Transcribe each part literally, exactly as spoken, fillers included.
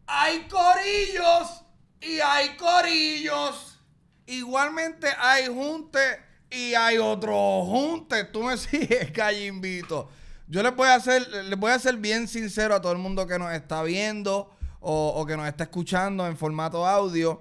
hay corillos y hay corillos. Igualmente hay junte y hay otro junte. Tú me sigues, Gallimbito. Yo les voy a hacer, les voy a ser bien sincero a todo el mundo que nos está viendo o, o que nos está escuchando en formato audio.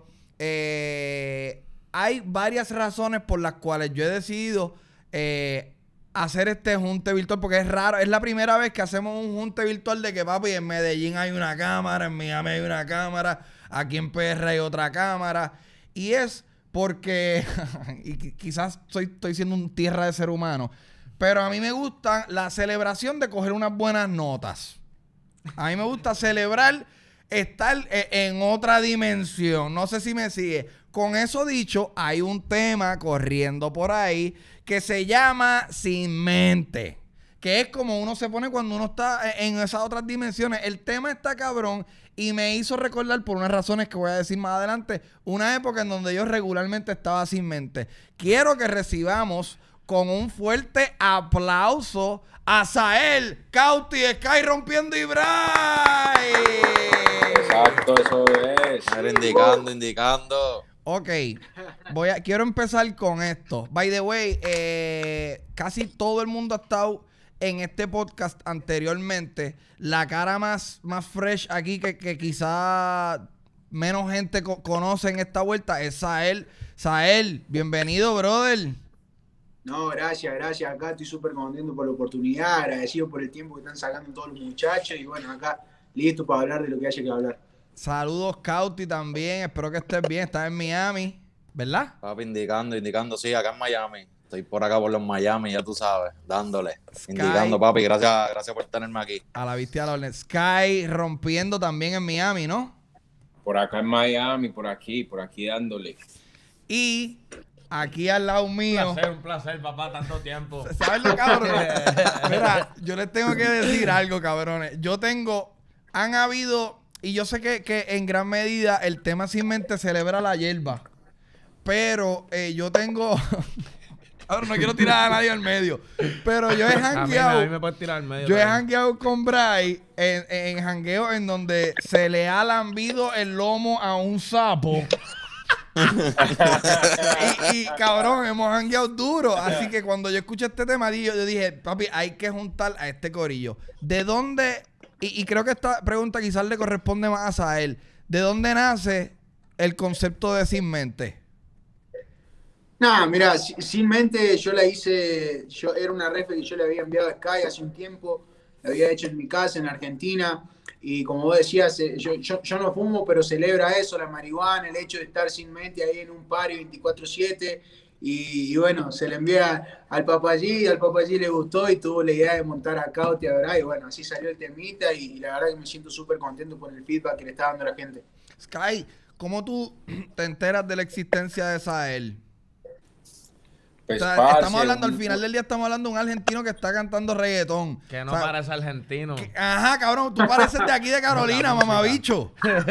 Eh, hay varias razones por las cuales yo he decidido eh, hacer este junte virtual, porque es raro, es la primera vez que hacemos un junte virtual de que, papi, en Medellín hay una cámara, en Miami hay una cámara, aquí en P R hay otra cámara, y es porque, y quizás estoy, estoy siendo un tierra de ser humano, pero a mí me gusta la celebración de coger unas buenas notas. A mí me gusta celebrar estar en otra dimensión. No sé si me sigue. Con eso dicho, hay un tema corriendo por ahí que se llama Sin Mente, que es como uno se pone cuando uno está en esas otras dimensiones. El tema está cabrón y me hizo recordar, por unas razones que voy a decir más adelante, una época en donde yo regularmente estaba sin mente. Quiero que recibamos con un fuerte aplauso a Sael, Cauti, Sky rompiendo y Bray. Exacto, eso es. Era indicando, indicando. Ok, voy a, quiero empezar con esto. By the way, eh, casi todo el mundo ha estado en este podcast anteriormente. La cara más, más fresh aquí que, que quizá menos gente co conoce en esta vuelta es Sael. Sael, bienvenido, brother. No, gracias, gracias. Acá estoy súper contento por la oportunidad, agradecido por el tiempo que están sacando todos los muchachos y bueno, acá listo para hablar de lo que haya que hablar. Saludos, Cauti, también. Espero que estés bien. Estás en Miami, ¿verdad? Papi, indicando, indicando. Sí, acá en Miami. Estoy por acá por los Miami, ya tú sabes, dándole. Sky. Indicando, papi. Gracias, gracias por tenerme aquí. A la vista de la orden. Sky rompiendo también en Miami, ¿no? Por acá en Miami, por aquí, por aquí dándole. Y aquí al lado mío. Un placer, un placer, papá, tanto tiempo. ¿Sabes lo cabrón? Mira, yo les tengo que decir algo, cabrones. Yo tengo, han habido, y yo sé que, que en gran medida el tema Sin Mente celebra la hierba, pero eh, yo tengo, ahora no quiero tirar a nadie al medio, pero yo he jangueado, a mí me puedes tirar al medio. yo he jangueado con Bray en, en jangueo en donde se le ha lambido el lomo a un sapo. y, y cabrón, hemos jangueado duro. Así que cuando yo escuché este tema, yo, yo dije, papi, hay que juntar a este corillo. ¿De dónde? Y, y creo que esta pregunta quizás le corresponde más a él. ¿De dónde nace el concepto de Sin Mente? Nada, mira, Sin Mente yo la hice, yo era una refe que yo le había enviado a Sky hace un tiempo, la había hecho en mi casa en Argentina. Y como vos decías, yo, yo, yo no fumo, pero celebra eso, la marihuana, el hecho de estar sin mente ahí en un party veinticuatro siete. Y, y bueno, se le envía al papayí, al papayí le gustó y tuvo la idea de montar a Cauti, ¿verdad? Y bueno, así salió el temita y, y la verdad que me siento súper contento por el feedback que le está dando la gente. Sky, ¿cómo tú te enteras de la existencia de Sael? Pues, O sea, parce, estamos hablando, un- al final del día estamos hablando de un argentino que está cantando reggaetón. Que no O sea, parece argentino. que- ajá, cabrón, tú pareces de aquí de Carolina, No, la música. mamabicho.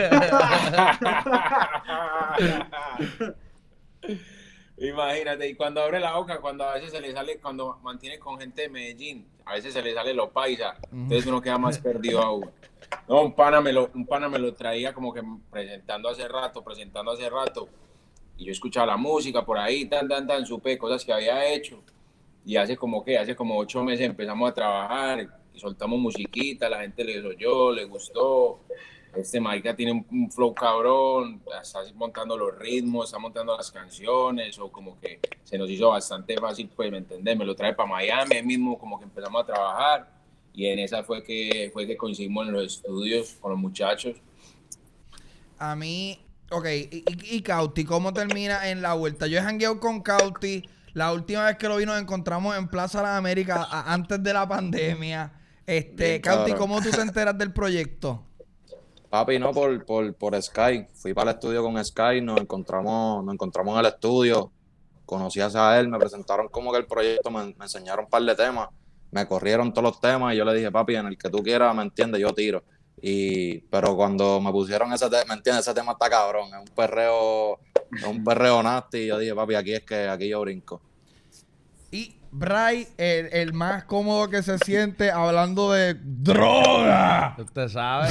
Imagínate, y cuando abre la boca, cuando a veces se le sale, cuando mantiene con gente de Medellín, a veces se le sale lo paisa, entonces uno queda más perdido aún. No, un pana me lo, un pana me lo traía como que presentando hace rato, presentando hace rato, y yo escuchaba la música por ahí, tan, tan, tan, supe cosas que había hecho, y hace como que, hace como ocho meses empezamos a trabajar, y soltamos musiquita, la gente les oyó, le gustó. Este marica tiene un, un flow cabrón, está montando los ritmos, está montando las canciones, o como que se nos hizo bastante fácil, pues, ¿me entendés? Me lo trae para Miami, ahí mismo como que empezamos a trabajar, y en esa fue que, fue que coincidimos en los estudios con los muchachos. A mí, ok, y, y, y Cauti, ¿cómo termina en la vuelta? Yo he jangueado con Cauti, la última vez que lo vi nos encontramos en Plaza de las Américas a- antes de la pandemia. Este, Bien, Cauti, cabrón. ¿cómo tú te enteras del proyecto? Papi, no, por, por, por Sky. Fui para el estudio con Sky, nos encontramos, nos encontramos en el estudio. Conocí a él, me presentaron como que el proyecto, me, me enseñaron un par de temas, me corrieron todos los temas y yo le dije, papi, en el que tú quieras, ¿me entiendes? Yo tiro. Y, pero cuando me pusieron ese tema, ¿me entiendes? Ese tema está cabrón, es un perreo, es un perreo nasty y yo dije, papi, aquí es que aquí yo brinco. Y Bray, el, el más cómodo que se siente hablando de droga. Usted sabe.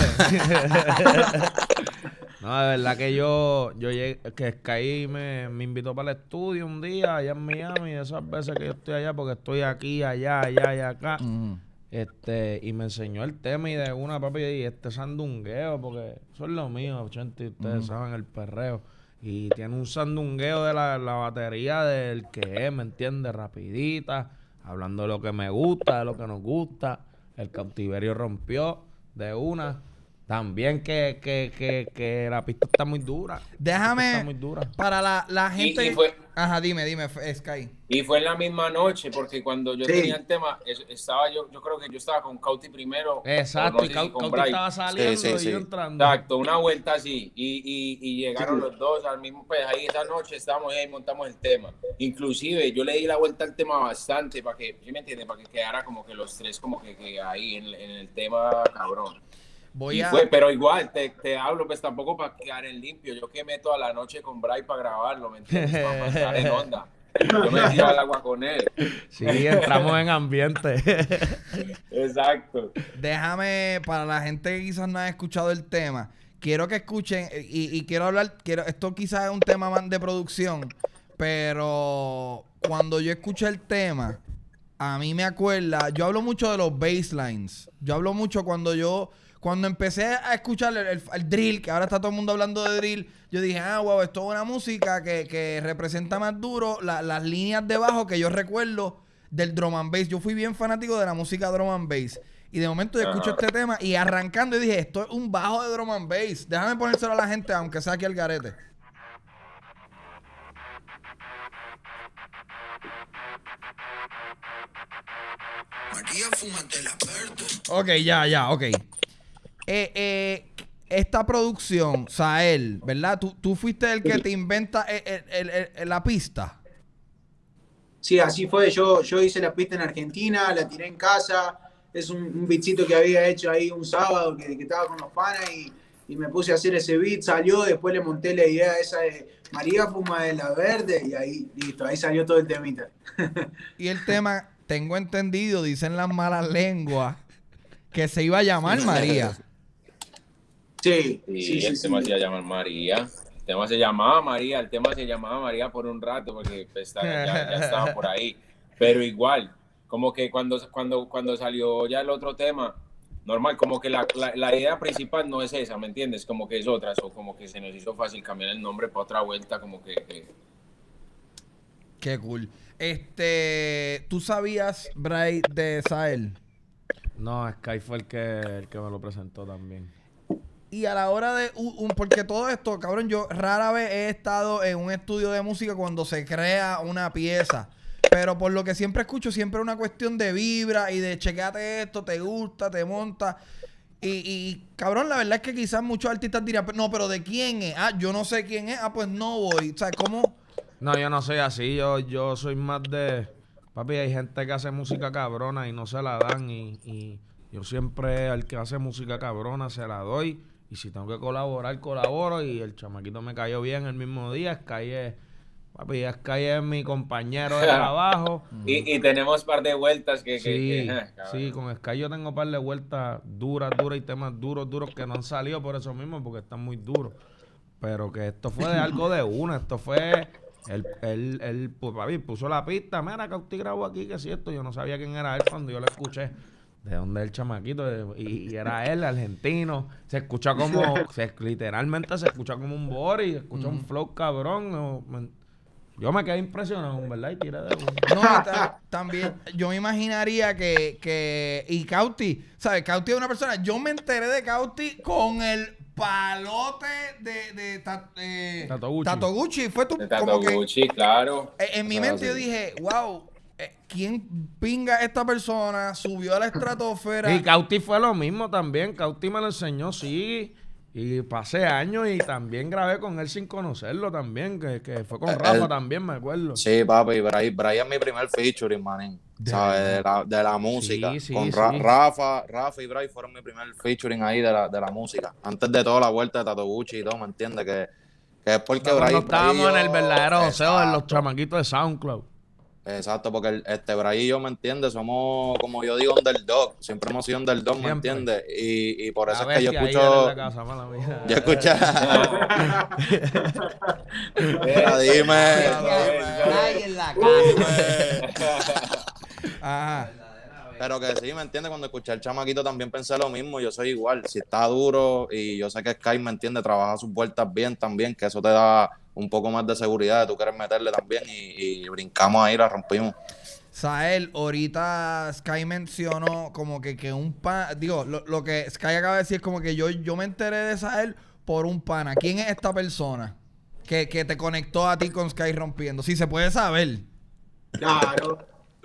No, de verdad que yo, yo llegué, que Sky me, me invitó para el estudio un día allá en Miami, de esas veces que yo estoy allá, porque estoy aquí, allá, allá y acá. Mm. Este, y me enseñó el tema y de una, papi, y este sandungueo, porque eso es lo mío, ochenta, y ustedes saben, el perreo. Y tiene un sandungueo de la, la batería del que es, ¿me entiendes? Rapidita, hablando de lo que me gusta, de lo que nos gusta. El cautiverio rompió de una. También que, que, que, que la pista está muy dura. La pista Déjame, está muy dura. para la, la gente... y fue- Ajá, dime, dime, F- Sky. Y fue en la misma noche, porque cuando yo Sí. tenía el tema, es- estaba yo, yo creo que yo estaba con Cauti primero. o Exacto, no y sé si Cau- con Cauti Bray. estaba saliendo Sí, sí, y sí. yo entrando. Exacto, una vuelta así. Y, y, y llegaron Sí. los dos al mismo, pues ahí esa noche estábamos ahí y montamos el tema. Inclusive yo le di la vuelta al tema bastante para que, ¿sí me entiendes? Para que quedara como que los tres como que, que ahí en, en el tema cabrón. Voy Y a... fue, pero igual, te, te hablo, pues tampoco para quedar en limpio. Yo quemé toda la noche con Bray para grabarlo, ¿me entiendes? Para pasar en onda. Yo me tiro al agua con él. Sí, entramos en ambiente. Exacto. Déjame, para la gente que quizás no ha escuchado el tema, quiero que escuchen, y, y quiero hablar, quiero, esto quizás es un tema más de producción, pero cuando yo escuché el tema, a mí me acuerda, yo hablo mucho de los basslines, yo hablo mucho cuando yo, cuando empecé a escuchar el, el- el drill, que ahora está todo el mundo hablando de drill, yo dije, ah, wow, esto es una música que, que representa más duro la- las líneas de bajo que yo recuerdo del drum and bass. Yo fui bien fanático de la música drum and bass. Y de momento yo escucho Ajá. este tema y arrancando y dije, esto es un bajo de drum and bass. Déjame ponérselo a la gente, aunque sea aquí al garete. María, fúmate la verde. Ok, ya, ya, ok. Eh, eh, esta producción, Sael, ¿verdad? ¿Tú, tú fuiste el que te inventa el- el- el- el- la pista? Sí, así fue. Yo, yo hice la pista en Argentina, la tiré en casa. Es un, un beatcito que había hecho ahí un sábado que, que estaba con los panas y, y me puse a hacer ese beat. Salió, después le monté la idea esa de María fuma de la verde y ahí, listo, ahí salió todo el temita. Y el tema, tengo entendido, dicen las malas lenguas, que se iba a llamar María. Sí, Y sí, sí. el sí. tema se iba a llamar María. El tema se llamaba María, el tema se llamaba María por un rato porque pues, estaba- ya, ya estaba por ahí. Pero igual, como que cuando, cuando, cuando salió ya el otro tema, normal, como que la, la, la idea principal no es esa, ¿me entiendes? Como que es otra, o como que se nos hizo fácil cambiar el nombre para otra vuelta, como que... que- Qué cool. Este, ¿tú sabías, Bray, de Sael? No, Sky fue el que, el que me lo presentó también. Y a la hora de un, un- porque todo esto, cabrón, yo rara vez he estado en un estudio de música cuando se crea una pieza. Pero por lo que siempre escucho, siempre es una cuestión de vibra y de chequeate esto, te gusta, te monta. Y, y, cabrón, la verdad es que quizás muchos artistas dirán, no, pero ¿de quién es? Ah, yo no sé quién es. Ah, pues no voy. O sea, ¿cómo? No, yo no soy así. Yo, yo soy más de... Papi, hay gente que hace música cabrona y no se la dan. Y, y yo siempre al que hace música cabrona se la doy. Y si tengo que colaborar, colaboro. Y el chamaquito me cayó bien el mismo día. Sky es... Papi, Sky es mi compañero de trabajo. Y, y tenemos par de vueltas que... que- Sí, que, ah, cabrón. sí, con Sky yo tengo un par de vueltas duras, duras y temas duros, duros que no han salido por eso mismo, porque están muy duros. Pero que esto fue de algo de una, esto fue... Él, él, él pues, papi, puso la pista, mira, Cauti grabó aquí, que es cierto, yo no sabía quién era él cuando yo lo escuché. ¿De dónde es el chamaquito? De- Y, y era él, argentino. Se escucha como, se, literalmente se escucha como un Boris, se escucha un flow cabrón. no, me- yo me quedé impresionado, ¿verdad? Y tiré de uno. No, y ta- también, yo me imaginaría que, que y Cauti, ¿sabes? Cauti es una persona, yo me enteré de Cauti con el palote de, de, ta- eh, Tato Gucci. Tato Gucci. Fue tu, De como Tato que, Gucci, claro. eh, en mi Ah, mente sí. yo dije, wow, eh, ¿quién pinga esta persona? Subió a la estratosfera. Y Cauti fue lo mismo también. Cauti me lo enseñó, sí. Y pasé años y también grabé con él sin conocerlo también. Que, que fue con Eh, Rafa él- también, me acuerdo. Sí, papi, Brian, Brian es mi primer featuring, manín. ¿Sabes? De la, de la música. Sí, sí, Con Ra- sí. Rafa, Rafa y Brian fueron mi primer featuring ahí de la, de la música. Antes de toda la vuelta de Tato Gucci y todo, ¿me entiendes? Que, que es porque Cuando Brian. estábamos en el verdadero Exacto. joseo de los chamaquitos de SoundCloud. Exacto, porque el, este Bray y yo, ¿me entiendes? Somos, como yo digo, underdog. Siempre hemos sido underdog, ¿me Siempre. entiendes? Y, y por eso La es que yo bestia ahí escucho... en la casa, mala mía. Yo escucho... Mira, dime. Ay, en la casa. Ajá. Pero que sí, ¿me entiendes? Cuando escuché al chamaquito también pensé lo mismo. Yo soy igual. Si está duro y yo sé que Sky, ¿me entiende? Trabaja sus vueltas bien también, que eso te da un poco más de seguridad de tú quieres meterle también y, y brincamos ahí, la rompimos. Sael, ahorita Sky mencionó como que, que un pan, digo, lo, lo que Sky acaba de decir es como que yo, yo me enteré de Sael por un pana. ¿Quién es esta persona que, que te conectó a ti con Sky rompiendo? Si se puede saber. Claro,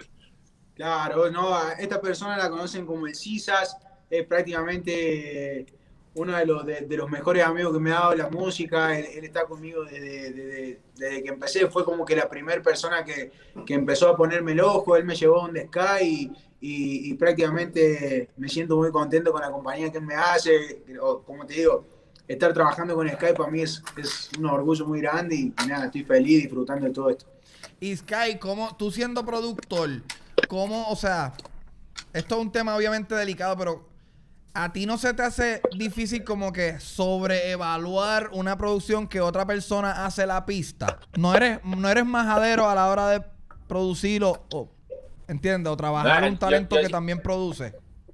claro, no, a esta persona la conocen como el Cisas, es prácticamente uno de los, de, de los mejores amigos que me ha dado la música. Él, él está conmigo desde, desde, desde que empecé, fue como que la primera persona que, que empezó a ponerme el ojo. Él me llevó donde Sky y, y, y prácticamente me siento muy contento con la compañía que él me hace. O, como te digo, estar trabajando con Sky para mí es, es un orgullo muy grande y, y nada, estoy feliz disfrutando de todo esto. Y Sky, como tú siendo productor, ¿cómo, o sea, esto es un tema obviamente delicado, pero ¿a ti no se te hace difícil como que sobreevaluar una producción que otra persona hace la pista? ¿No eres, no eres majadero a la hora de producirlo, o, entiendes? O trabajar Nah, un talento yo- yo que sí- también produce.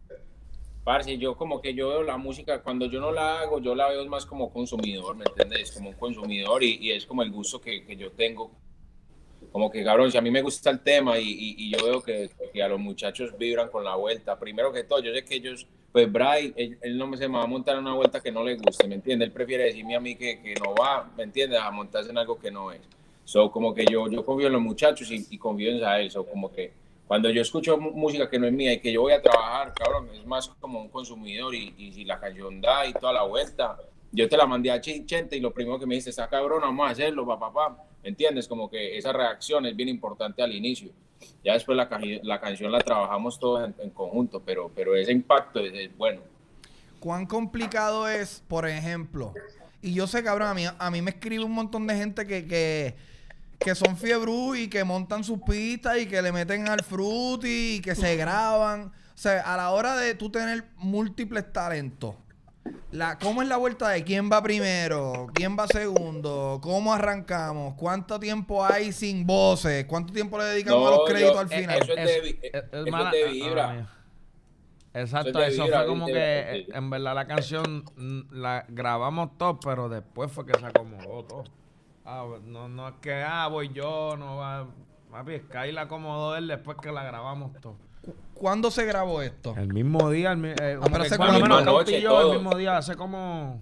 Parce, yo como que yo veo la música, cuando yo no la hago, yo la veo más como consumidor, ¿me entiendes? Como un consumidor y, y es como el gusto que, que yo tengo. Como que, cabrón, si a mí me gusta el tema y, y, y yo veo que, que a los muchachos vibran con la vuelta, primero que todo, yo sé que ellos, pues Bray, él, él no me se me va a montar en una vuelta que no le guste, ¿me entiendes? Él prefiere decirme a mí que, que no va, ¿me entiendes? A montarse en algo que no es. So, como que yo, yo confío en los muchachos y, y confío en Sael. So, como que cuando yo escucho mu- música que no es mía y que yo voy a trabajar, cabrón, es más como un consumidor y, y si la canción da y toda la vuelta, yo te la mandé a Chente y lo primero que me dice, está cabrón, vamos a hacerlo, papá, papá. ¿Me entiendes? Como que esa reacción es bien importante al inicio. Ya después la, la canción la trabajamos todos en, en conjunto, pero, pero ese impacto es, es bueno. ¿Cuán complicado es, por ejemplo? Y yo sé, cabrón, a mí, a mí me escribe un montón de gente que, que, que son fiebrú y que montan sus pistas y que le meten al fruity y que se graban. O sea, a la hora de tú tener múltiples talentos, la, ¿cómo es la vuelta de quién va primero? ¿Quién va segundo? ¿Cómo arrancamos? ¿Cuánto tiempo hay sin voces? ¿Cuánto tiempo le dedicamos No, a los créditos yo- al eh, final? eso es de, vi- Es- es eso mala- es de ah, vibra. ah, mía. Exacto, Eso es de eso vibra, fue como ¿viste? que Sí. eh, en verdad la canción mm, la grabamos todo, pero después fue que se acomodó todo. Ah, no, no es que ah, voy yo, no va. Papi, Sky la acomodó él después que la grabamos todo. ¿Cuándo se grabó esto? El mismo día, el, mi- eh, como pero que hace por lo como- menos misma noche, Cauti y yo todo. el mismo día, hace como.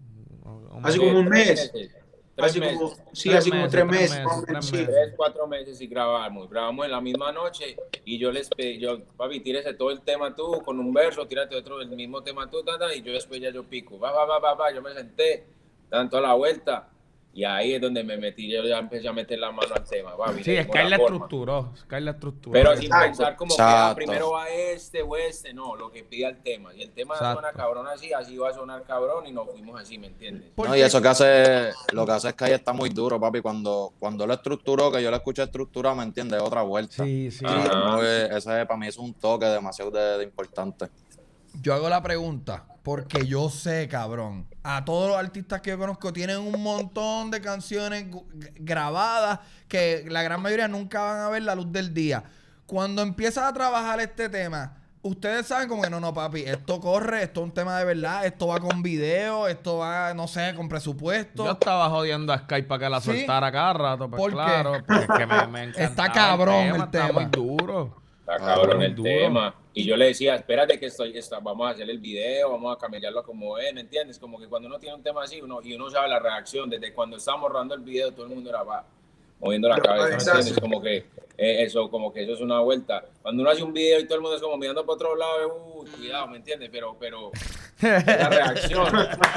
Hace Sí, como un tres mes. meses, tres Hace meses. como, sí, Tres hace como meses, tres tres meses. meses, más o menos, tres sí. meses. Tres, cuatro meses y grabamos. Grabamos en la misma noche y yo les pedí, yo, papi, tírese todo el tema tú con un verso, tírate otro, el mismo tema tú, ta, ta, y yo después ya yo pico. Va, va, va, va, va, yo me senté, tanto a la vuelta y ahí es donde me metí, yo ya empecé a meter la mano al tema. Va, Sí, mire, Sky la forma. estructuró. Sky la estructuró. Pero sin Exacto. pensar como que ah, Exacto. primero va este o este, no, lo que pida el tema. Y el tema Exacto. suena cabrón así, así va a sonar cabrón y nos fuimos así, ¿me entiendes? ¿Por No, qué? y eso que hace, lo que hace Sky está muy duro, papi. Cuando, cuando lo estructuró, que yo lo escuché estructurado, ¿me entiendes? Otra vuelta. Sí, sí. Ajá. No, eh, ese para mí es un toque demasiado de, de importante. Yo hago la pregunta porque yo sé, cabrón, a todos los artistas que yo conozco tienen un montón de canciones gu- grabadas que la gran mayoría nunca van a ver la luz del día. Cuando empiezas a trabajar este tema, ustedes saben como que no, no, papi, esto corre, esto es un tema de verdad, esto va con video, esto va, no sé, con presupuesto. Yo estaba jodiendo a Sky para que la ¿Sí? soltara cada rato, pues ¿Por qué? claro, porque es que me, me encantaba Está cabrón el Está tema. muy duro. Está cabrón muy el duro. tema. Y yo le decía, espérate que estoy, está, vamos a hacer el video, vamos a cambiarlo como es, ¿me entiendes? Como que cuando uno tiene un tema así uno, y uno sabe la reacción, desde cuando estábamos rodando el video, todo el mundo era va, moviendo la Pero, cabeza, ¿me exacto. entiendes? Como que eh, eso, como que eso es una vuelta. Cuando uno hace un video y todo el mundo es como mirando para otro lado, uh, cuidado, ¿me entiendes? Pero, pero, la reacción.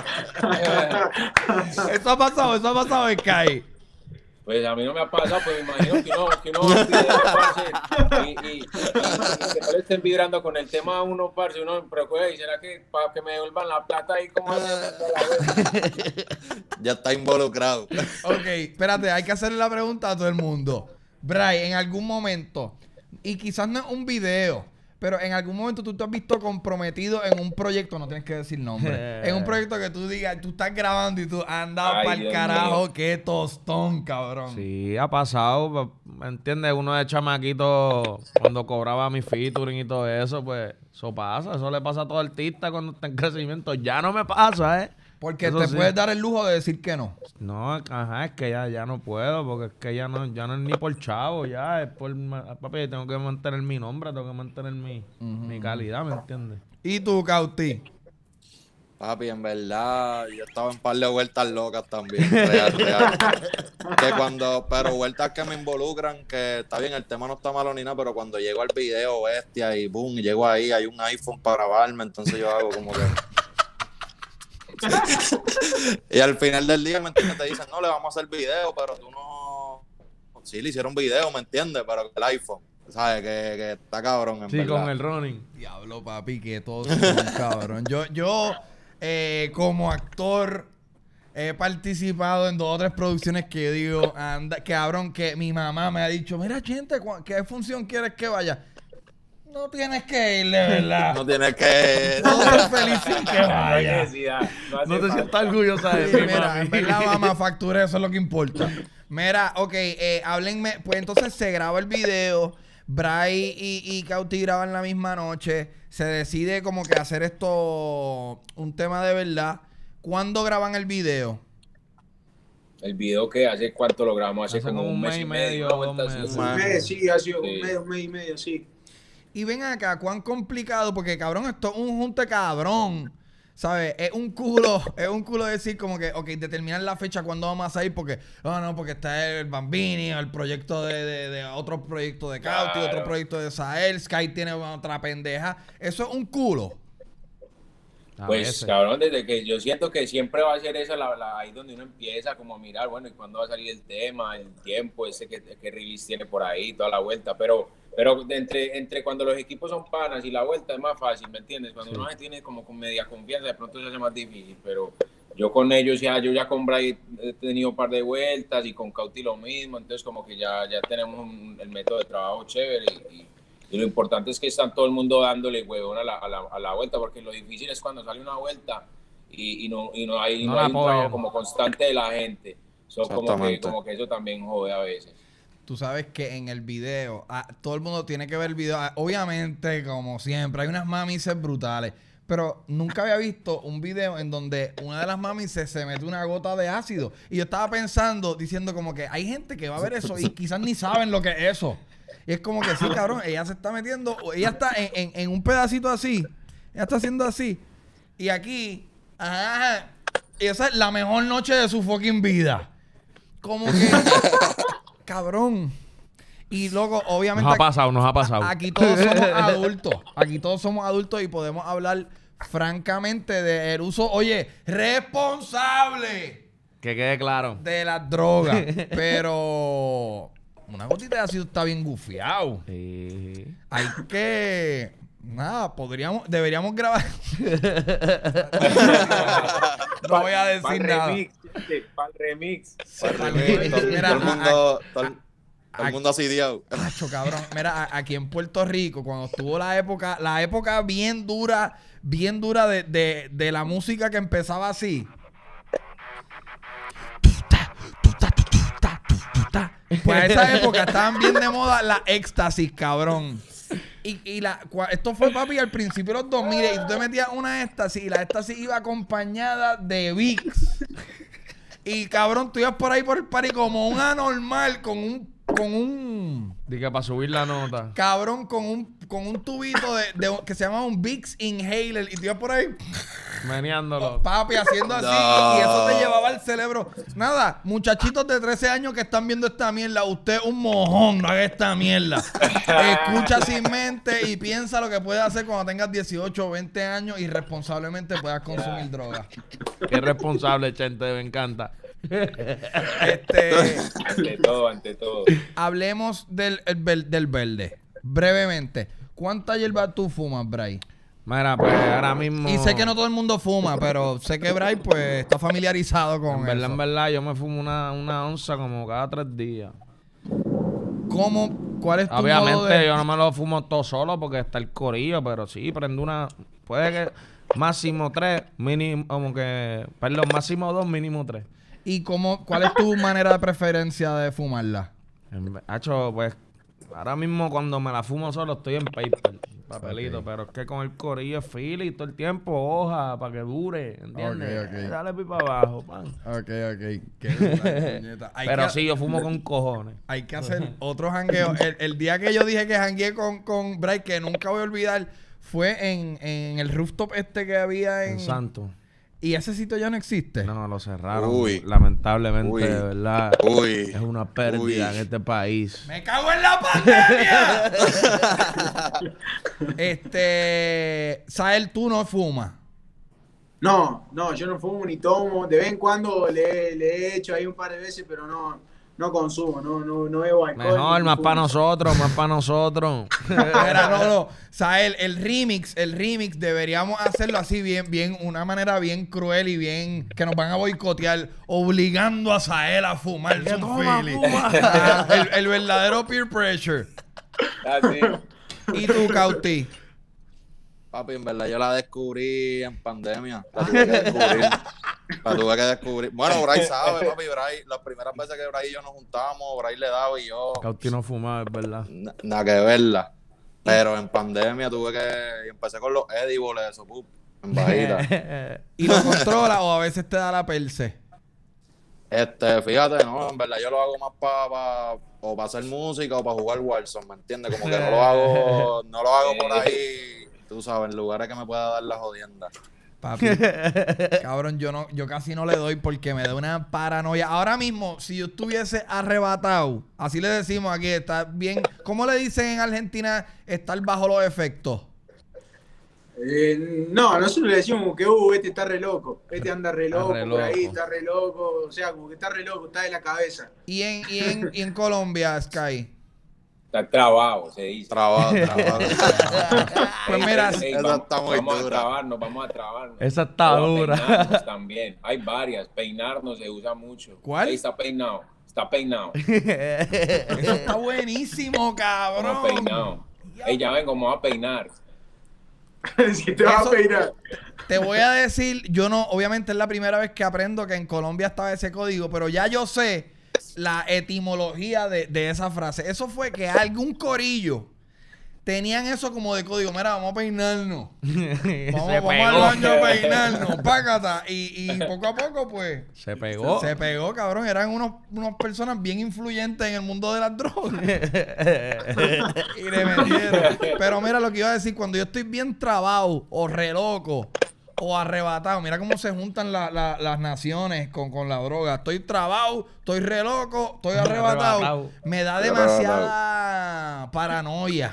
Eso ha pasado, eso ha pasado en Sky. Pues a mí no me ha pasado, pues me imagino que uno, que uno va a un video, parce, y, y, y, y que no le estén vibrando con el tema a uno, parce, uno preocupa y será que para que me devuelvan la plata ahí como Ya está involucrado. Ok, espérate, hay que hacerle la pregunta a todo el mundo. Bray, en algún momento, y quizás no es un video, pero en algún momento tú te has visto comprometido en un proyecto, no tienes que decir nombre, en un proyecto que tú digas, tú estás grabando y tú andas Ay, para el Dios carajo, mío. qué tostón, cabrón. Sí, ha pasado, ¿me entiendes? Uno de chamaquito, cuando cobraba mi featuring y todo eso, pues eso pasa. Eso le pasa a todo artista cuando está en crecimiento. Ya no me pasa, ¿eh? Porque Eso te sí. puedes dar el lujo de decir que no. No, ajá, es que ya, ya no puedo, porque es que ya no, ya no es ni por chavo, ya es por... ma- Papi, tengo que mantener mi nombre, tengo que mantener mi, mi calidad, ¿me entiendes? ¿Y tú, Cauti? Papi, en verdad, yo estaba en un par de vueltas locas también, real, real. Que cuando, pero vueltas que me involucran, que está bien, el tema no está malo ni nada, pero cuando llego al video, bestia, y boom, y llego ahí, hay un iPhone para grabarme, entonces yo hago como que... Y al final del día, ¿me entiendes? Te dicen, no, le vamos a hacer video, pero tú no... Sí, le hicieron video, ¿me entiendes? Pero el iPhone, ¿sabes? Que, que está cabrón, en Sí, verdad. con el running. Diablo, papi, que todos son cabrón. Yo, yo eh, como actor, he participado en dos o tres producciones que yo digo, anda, cabrón, que mi mamá me ha dicho, mira, gente, ¿cu- ¿qué función quieres que vaya? No tienes que ir, de verdad. No tienes que... No soy feliz sin que No hay vaya. necesidad. No, hace No te falta. sientas orgullosa de Sí, mí, mira, mami. en verdad, mamá, factura, eso es lo que importa. Mira, ok, eh, háblenme. Pues entonces se graba el video. Bray y, y Cauti graban la misma noche. Se decide como que hacer esto un tema de verdad. ¿Cuándo graban el video? El video que hace cuánto lo grabamos, hace, Hace como un mes y medio, una dos vuelta así. meses. Un mes, sí, ha sido Sí. un mes, un mes y medio, sí. Y ven acá, cuán complicado, porque cabrón, esto es un junte cabrón. ¿Sabes? Es un culo, es un culo decir como que, ok, determinar la fecha cuando vamos a salir, porque, oh no, porque está el Bambini, el proyecto de, de, de otro proyecto de Cauti, Claro. otro proyecto de Sael, Sky tiene otra pendeja. Eso es un culo. A Pues veces. cabrón, desde que yo siento que siempre va a ser esa la, la- ahí donde uno empieza como a mirar, bueno, y cuándo va a salir el tema, el tiempo, ese que, que release tiene por ahí, toda la vuelta, pero pero de entre, entre cuando los equipos son panas y la vuelta es más fácil, ¿me entiendes? Cuando uno se tiene como con media confianza, de pronto se hace más difícil, pero yo con ellos ya, yo ya con Bray he tenido un par de vueltas y con Cauti lo mismo, entonces como que ya, ya tenemos un- el método de trabajo chévere y, y Y lo importante es que están todo el mundo dándole huevón a la, a la, a la vuelta, porque lo difícil es cuando sale una vuelta y, y no, y no hay, No no la hay un trabajo apoyan. como constante de la gente. So, como, que, Exactamente. como que eso también jode a veces. Tú sabes que en el video, ah, todo el mundo tiene que ver el video. Ah, obviamente, como siempre, hay unas mamises brutales. Pero nunca había visto un video en donde una de las mamises se mete una gota de ácido. Y yo estaba pensando, diciendo como que hay gente que va a ver eso y quizás ni saben lo que es eso. Y es como que sí, cabrón, ella se está metiendo, ella está en, en, en un pedacito así. Ella está haciendo así. Y aquí, ajá, y esa es la mejor noche de su fucking vida. Como que, cabrón. Y luego, obviamente, Nos ha pasado, nos ha pasado. aquí todos somos adultos. Aquí todos somos adultos y podemos hablar francamente del uso, oye, responsable Que quede claro. de las drogas. Pero una gotita de ácido está bien gufiado. Sí. Hay que... Nada, podríamos... Deberíamos grabar... No voy a decir Pa'l nada. remix, gente, pa'l remix. Todo, Mira, todo el a- mundo, todo, el- todo a- el mundo asidiado. Tacho, cabrón. Mira, a- aquí en Puerto Rico, cuando estuvo la época, la época bien dura, bien dura de, de, de la música que empezaba así. Pues a esa época estaban bien de moda la éxtasis, cabrón. Y, y la, cua- esto fue, papi, al principio de los dos mil y tú te metías una éxtasis y la éxtasis iba acompañada de Vicks. Y cabrón, tú ibas por ahí por el party como un anormal con un, con un, Dije para subir la nota. cabrón, con un, con un tubito de, de- que se llama un Vicks Inhaler y tú ibas por ahí, Meneándolo. papi, haciendo así No. y eso te llevaba al cerebro. Nada, muchachitos de trece años que están viendo esta mierda, usted es un mojón, no haga esta mierda. Escucha sin mente y piensa lo que puedes hacer cuando tengas dieciocho o veinte años y responsablemente puedas consumir droga. Qué responsable, Chente, me encanta. Este, Ante todo, ante todo. hablemos del, el ver- del verde. Brevemente, ¿cuánta hierba tú fumas, Bray? Mira, pues ahora mismo. Y sé que no todo el mundo fuma, pero sé que Bray pues está familiarizado con En verdad, eso. en verdad, yo me fumo una, una onza como cada tres días. ¿Cómo, cuál es tu modo Obviamente de...? yo no me lo fumo todo solo porque está el corillo, pero sí, prendo una... Puede que máximo tres, mínimo, como que... Perdón, máximo dos, mínimo tres. ¿Y cómo, cuál es tu manera de preferencia de fumarla? Hacho, pues, ahora mismo cuando me la fumo solo estoy en paper, papelito, okay. Pero es que con el corillo es fili todo el tiempo, hoja, para que dure, ¿entiendes? Okay, okay. Dale pipa abajo, pan. Ok, ok. Qué pero que, sí, yo fumo con cojones. Hay que hacer otro jangueo. El, el día que yo dije que jangueé con, con Bray, que nunca voy a olvidar, fue en, en el rooftop este que había en... En Santo. ¿Y ese sitio ya no existe? No, lo cerraron. Uy. Lamentablemente, Uy. de verdad. Uy. Es una pérdida Uy. en este país. ¡Me cago en la pandemia! este... Sael, tú no fumas. No, no, yo no fumo ni tomo. De vez en cuando le, le he hecho ahí un par de veces, pero no... No consumo, no, no, no bebo alcohol. Mejor, más para nosotros, más para nosotros. Mira, no, no. O sea, el, el remix, el remix deberíamos hacerlo así bien, bien, una manera bien cruel y bien que nos van a boicotear, obligando a Sael a fumar su Philly. el, el verdadero peer pressure. Así. ¿Y tú, Cauti? Papi, en verdad yo la descubrí en pandemia. La tuve que descubrir. La tuve que descubrir. Bueno, Bray sabe, papi. Bray, las primeras veces que Bray y yo nos juntamos, Bray le daba y yo. Cauti no fumaba, es verdad. na- Nada que verla. Pero en pandemia tuve que. Y empecé con los edibles, eso, pup, en bajita. ¿Y lo controla o a veces te da la perse? Este, fíjate, no, en verdad yo lo hago más para pa, o para hacer música o para jugar Warzone, ¿me entiendes? Como que no lo hago, no lo hago por ahí, tú sabes, en lugares que me pueda dar la jodienda. Papi, cabrón, yo no, yo casi no le doy porque me da una paranoia. Ahora mismo, si yo estuviese arrebatado, así le decimos aquí, está bien. ¿Cómo le dicen en Argentina estar bajo los efectos? Eh, no, nosotros le decimos que, uh, este está re loco, este anda re loco, re por ahí loco. está re loco, o sea, como que está re loco, está de la cabeza. ¿Y en, y en, y en Colombia, Sky? Está trabado, se dice. Trabado, trabado. Pues mira, Ey, esa vamos, está muy vamos a dura. trabarnos, vamos a trabarnos. Esa está O a dura. peinarnos también. Hay varias. Peinarnos se usa mucho. ¿Cuál? Ey, está peinado. Está peinado. Eso está buenísimo, cabrón. Como peinado. Ey, ya ven cómo va a peinar. Si te vas Eso- a peinar. Te voy a decir, yo no, obviamente es la primera vez que aprendo que en Colombia estaba ese código, pero ya yo sé la etimología de, de esa frase. Eso fue que algún corillo tenían eso como de código. Mira, vamos a peinarnos. Vamos, Se vamos al pegó. baño a peinarnos. Págata. Y, y poco a poco, pues, Se pegó. se pegó, cabrón. Eran unos, unas personas bien influyentes en el mundo de las drogas. Y le metieron. Pero mira lo que iba a decir. Cuando yo estoy bien trabado o re loco o arrebatado, mira cómo se juntan la- la- las naciones con, con la droga. Estoy trabado, estoy re loco, estoy arrebatado. Arrebatado. Me da Estoy demasiada paranoia.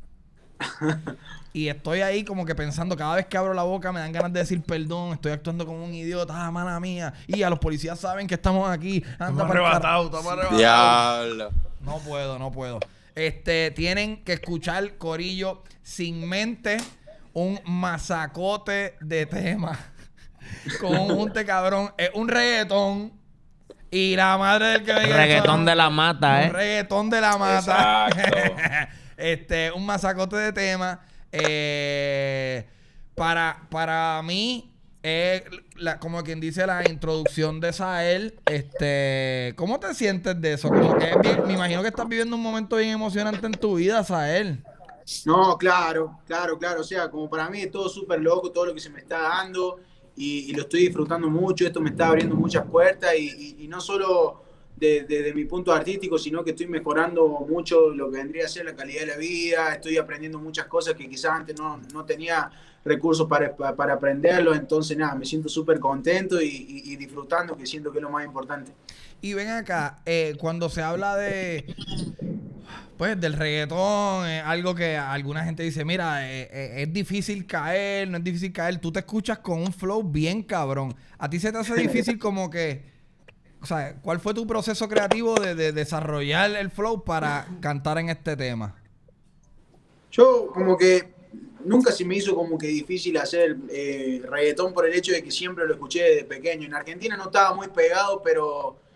Y estoy ahí como que pensando, cada vez que abro la boca me dan ganas de decir perdón, estoy actuando como un idiota, ah, mala mía. Y a los policías saben que estamos aquí. Anda pa'l carajo. estamos arrebatados. Diablo. No puedo, no puedo. Este, tienen que escuchar Corillo Sin Mente, un masacote de tema. Con un junte cabrón. Es un reggaetón. Y la madre del que me diga Reggaetón eso, de la mata, un ¿eh? reggaetón de la mata. Exacto. este, un masacote de tema. Eh, para, para mí, es la- como quien dice la introducción de Sael. Este, ¿cómo te sientes de eso? Como que es bien- me imagino que estás viviendo un momento bien emocionante en tu vida, Sael. No, claro, claro, claro. O sea, como para mí es todo súper loco, todo lo que se me está dando y, y lo estoy disfrutando mucho. Esto me está abriendo muchas puertas y, y- y no solo desde de, de mi punto artístico, sino que estoy mejorando mucho lo que vendría a ser la calidad de la vida. Estoy aprendiendo muchas cosas que quizás antes no, no tenía recursos para, para, para aprenderlo. Entonces, nada, me siento súper contento y, y- y disfrutando, que siento que es lo más importante. Y ven acá, eh, cuando se habla de, pues, del reggaetón, eh, algo que alguna gente dice, mira, eh, eh, es difícil caer, no es difícil caer. Tú te escuchas con un flow bien cabrón. ¿A ti se te hace difícil como que, o sea, cuál fue tu proceso creativo de, de desarrollar el flow para cantar en este tema? Yo como que nunca se me hizo como que difícil hacer eh, reggaetón por el hecho de que siempre lo escuché desde pequeño. En Argentina no estaba muy pegado, pero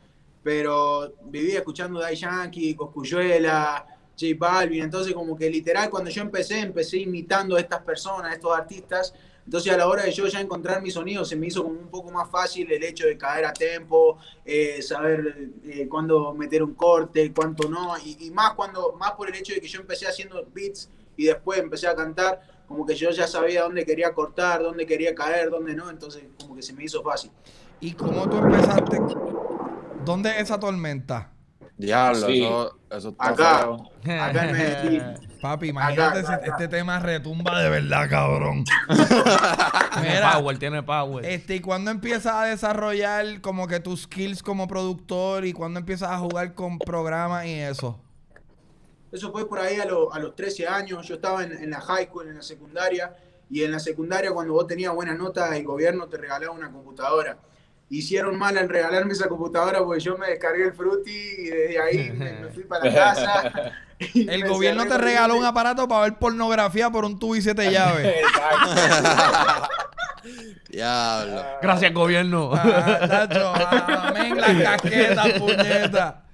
pero vivía escuchando Daddy Yankee, Cosculluela, J Balvin, entonces como que literal cuando yo empecé, empecé imitando a estas personas, a estos artistas, entonces a la hora de yo ya encontrar mi sonido se me hizo como un poco más fácil el hecho de caer a tempo, eh, saber eh, cuándo meter un corte, cuánto no, y, y más cuando más por el hecho de que yo empecé haciendo beats y después empecé a cantar, como que yo ya sabía dónde quería cortar, dónde quería caer, dónde no, entonces como que se me hizo fácil. ¿Y cómo tú empezaste? ¿Dónde es esa tormenta? Diablo, Sí. eso, eso está Acá, feo. acá en Medellín. Papi, imagínate, Acá, acá, ese- acá. este tema retumba de verdad, cabrón. Tiene Mira, power, tiene power. este, ¿y cuándo empiezas a desarrollar como que tus skills como productor y cuándo empiezas a jugar con programas y eso? Eso fue por ahí a, lo- a los trece años. Yo estaba en, en la high school, en la secundaria, y en la secundaria cuando vos tenías buenas notas, el gobierno te regalaba una computadora. Hicieron mal al regalarme esa computadora porque yo me descargué el Fruity y desde ahí me, me fui para la casa. y El me gobierno cerré te con regaló el- un aparato para ver pornografía por un tubo y siete llaves. Exacto. Diablo. Gracias, gobierno. Ah, tacho, amén, las casquetas, puñeta.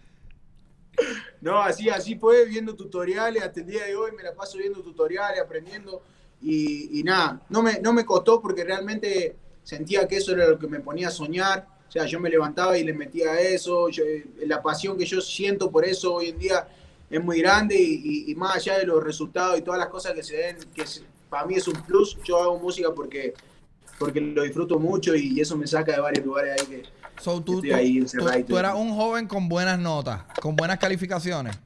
No, así, así fue, viendo tutoriales, hasta el día de hoy me la paso viendo tutoriales, aprendiendo, y, y nada, no me, no me costó porque realmente sentía que eso era lo que me ponía a soñar, o sea, yo me levantaba y le metía a eso, yo, la pasión que yo siento por eso hoy en día es muy grande, y, y, y más allá de los resultados y todas las cosas que se den, que se- para mí es un plus, yo hago música porque, porque lo disfruto mucho y eso me saca de varios lugares ahí que... So, tú, Estoy tú- ahí tú- encerradito. tú eras un joven con buenas notas, con buenas calificaciones.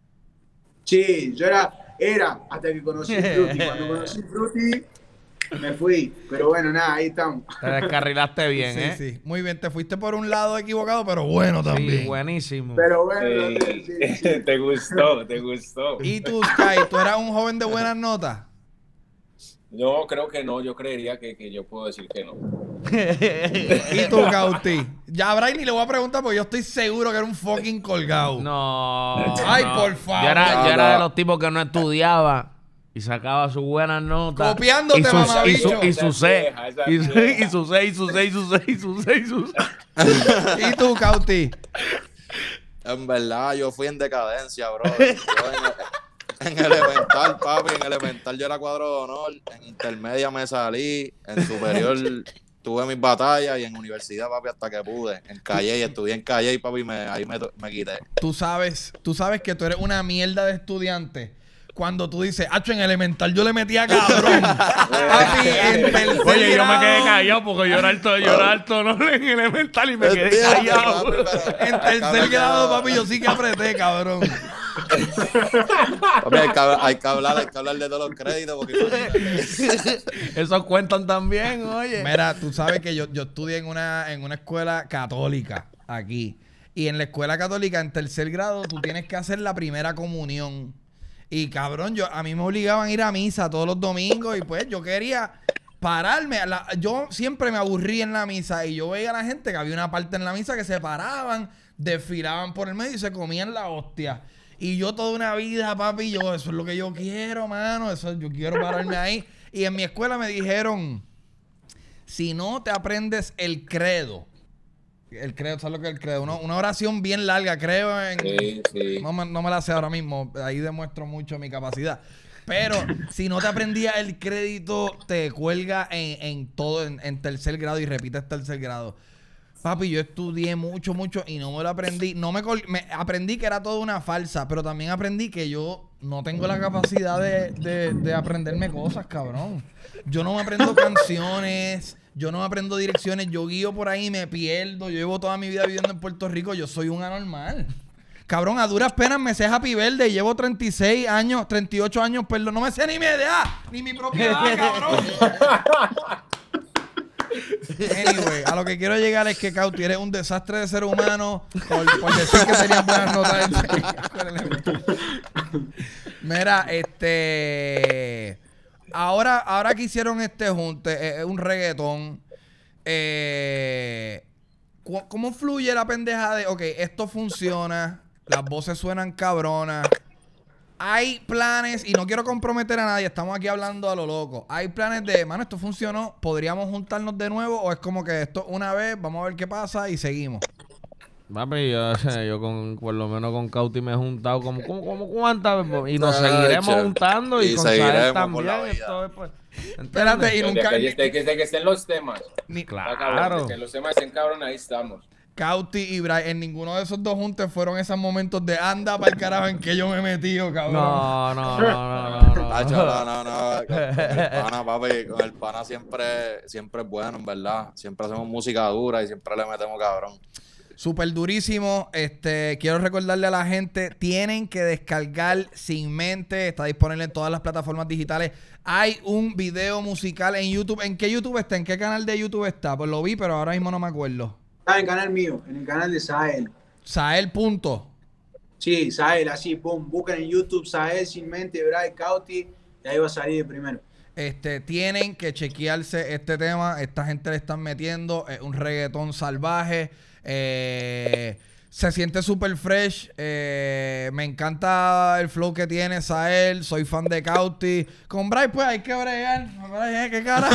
Sí, yo era, era hasta que conocí Fruity. Cuando conocí Fruity, me fui. Pero bueno, nada, ahí estamos. Te descarrilaste bien, Sí, ¿eh? sí. Muy bien, te fuiste por un lado equivocado, pero bueno también. Sí, buenísimo. Pero bueno, Sí, sí, sí, sí. te gustó, te gustó. ¿Y tú, Sky, tú eras un joven de buenas notas? No, creo que no, yo creería que, que yo puedo decir que no. ¿Y tú, Cauti? Ya a Brian ni le voy a preguntar porque yo estoy seguro que era un fucking colgado. No. Ay, no. por favor. Yo era, yo No, era de no. los tipos que no estudiaba y sacaba sus buenas notas. Copiándote, y su, y mamabicho. su, y su Esa C. vieja, esa Y su vieja. y su C, y su C, y su C, y su C, y su C. ¿Y tú, Cauti? En verdad, yo fui en decadencia, bro. Yo en, en elemental, papi, en elemental yo era cuadro de honor. En intermedia me salí. En superior tuve mis batallas. Y en universidad, papi, hasta que pude. En Calle, y estudié en Calle, y papi, me, ahí me, me quité. Tú sabes, tú sabes que tú eres una mierda de estudiante. Cuando tú dices, hacho, en elemental yo le metía cabrón. Papi, en tercer Oye, yo me grado- quedé callado porque yo era alto, yo era alto, no en elemental y me quedé ¿Entiendes, callado. papi? Pero- En tercer grado, papi, yo sí que apreté, cabrón. Papi, hay que, hablar- hay que hablar, hay que hablar de todos los créditos. Porque imagínate. Esos cuentan también, oye. Mira, tú sabes que yo, yo estudié en una, en una escuela católica aquí. Y en la escuela católica, en tercer grado, tú tienes que hacer la primera comunión. Y cabrón, yo, a mí me obligaban a ir a misa todos los domingos. Y pues yo quería pararme. a la- yo siempre me aburrí en la misa. Y yo veía a la gente que había una parte en la misa que se paraban, desfilaban por el medio y se comían la hostia. Y yo toda una vida, papi, yo, eso es lo que yo quiero, mano. Eso, yo quiero pararme ahí. Y en mi escuela me dijeron, si no te aprendes el credo, el credo, ¿sabes lo que es el credo? Una, una oración bien larga, creo en... Sí, sí. No, me, no me la sé ahora mismo, ahí demuestro mucho mi capacidad. Pero si no te aprendía el crédito, te cuelga en, en todo, en, en tercer grado y repites tercer grado. Papi, yo estudié mucho, mucho y no me lo aprendí. No me, col- me aprendí que era toda una farsa, pero también aprendí que yo no tengo la capacidad de, de, de aprenderme cosas, cabrón. Yo no me aprendo canciones, yo no me aprendo direcciones, yo guío por ahí y me pierdo. Yo llevo toda mi vida viviendo en Puerto Rico, yo soy un anormal. Cabrón, a duras penas me sé Happy Verde y llevo treinta y seis años, treinta y ocho años, perdón, no me sé ni mi edad, ni mi propia edad, cabrón. Anyway, a lo que quiero llegar es que Cauti eres un desastre de ser humano por, por decir que tenías buenas notas en Mira, este ahora, ahora que hicieron este junte, es eh, un reggaetón. Eh, cu- ¿Cómo fluye la pendeja de, ok, esto funciona, las voces suenan cabronas? Hay planes, y no quiero comprometer a nadie, estamos aquí hablando a lo loco. Hay planes de, mano, esto funcionó, ¿podríamos juntarnos de nuevo? ¿O es como que esto una vez, vamos a ver qué pasa y seguimos? Papi, yo, yo con, por lo menos con Cauti me he juntado como, como, como cuántas veces, y nos seguiremos Chacho. juntando y, Y con Sael seguiremos por también. la vida. Esto es, pues, Espérate, y Desde nunca... que, desde que, desde que estén los temas. Ni, Está cabrón, Claro. desde que los temas estén cabrón, ahí estamos. Cauti y Bray, en ninguno de esos dos juntos fueron esos momentos de anda para el carajo en que yo me he metido, cabrón. No, no, no, no, no, no. Tacho, no, no, no. Con el pana, papi, con el pana siempre, siempre es bueno, en verdad. Siempre hacemos música dura y siempre le metemos cabrón. Súper durísimo. Este, quiero recordarle a la gente, tienen que descargar Sin Mente. Está disponible en todas las plataformas digitales. Hay un video musical en YouTube. ¿En qué YouTube está? ¿En qué canal de YouTube está? Pues lo vi, pero ahora mismo no me acuerdo. Está en el canal mío, en el canal de Sael. Sael. Punto. Sí, Sael, así, pum. Buscan en YouTube Sael, Sin Mente, Bray, Cauti, y ahí va a salir el primero. Este, tienen que chequearse este tema. Esta gente le están metiendo eh, un reggaetón salvaje. Eh, se siente súper fresh. Eh, me encanta el flow que tiene Sael. Soy fan de Cauti. Con Bray, pues hay que bregar. Bray, ¿eh? ¿Qué cara?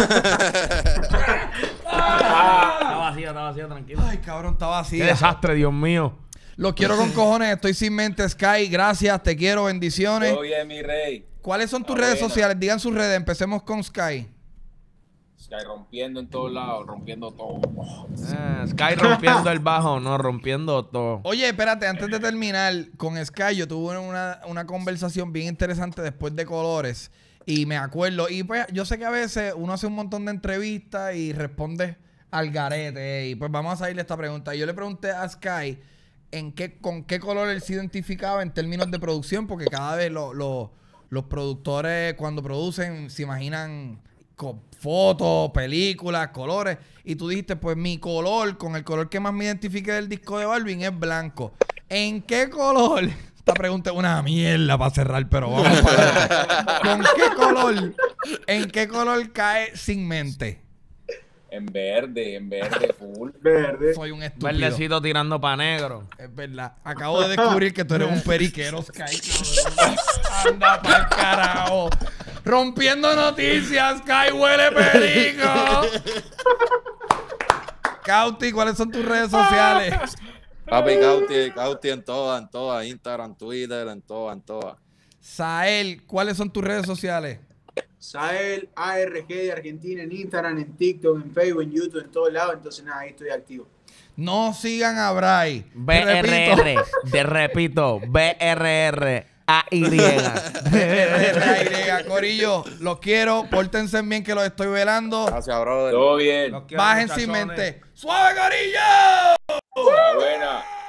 Está vacío, está vacío, tranquilo. Ay, cabrón, está Qué vacía. desastre, Dios mío. Los quiero con cojones. Estoy Sin Mente, Sky. Gracias, te quiero. Bendiciones. Todo bien, mi rey. ¿Cuáles son tus Está redes buena. sociales? Digan sus redes. Empecemos con Sky. Sky rompiendo en todos lados, rompiendo todo. Eh, Sky rompiendo el bajo, no, rompiendo todo. Oye, espérate, antes de terminar con Sky, yo tuve una, una conversación bien interesante después de Colores y me acuerdo, y pues yo sé que a veces uno hace un montón de entrevistas y responde al garete y pues vamos a salirle esta pregunta. Yo le pregunté a Sky en qué, con qué color él se identificaba en términos de producción, porque cada vez lo- lo- los productores cuando producen se imaginan con fotos, películas, colores. Y tú dijiste, pues mi color, con el color que más me identifique del disco de Balvin es blanco. ¿En qué color? Esta pregunta es una mierda para cerrar, pero vamos para adelante. ¿Con qué color? ¿En qué color cae Sin Mente? En verde, en verde, full. Verde. Soy un estúpido. Verdecito tirando pa' negro. Es verdad. Acabo de descubrir que tú eres un periquero, Sky, cabrón. Anda pa'l carajo. Rompiendo noticias, Sky huele perico. Cauti, ¿cuáles son tus redes sociales? Papi, Cauti, Cauti en todas, en todas. Instagram, Twitter, en todas, en todas. Sael, ¿cuáles son tus redes sociales? Sael, A R G de Argentina, en Instagram, en TikTok, en Facebook, en YouTube, en todos lados. Entonces, nada, ahí estoy activo. No sigan a Bray. B R R, te repito, B R R A Y. R. Corillo, los quiero. Pórtense bien que los estoy velando. Gracias, brother. Todo bien. Los quiero, Bajen muchachones. Sin Mente. ¡Suave, Corillo! Está buena.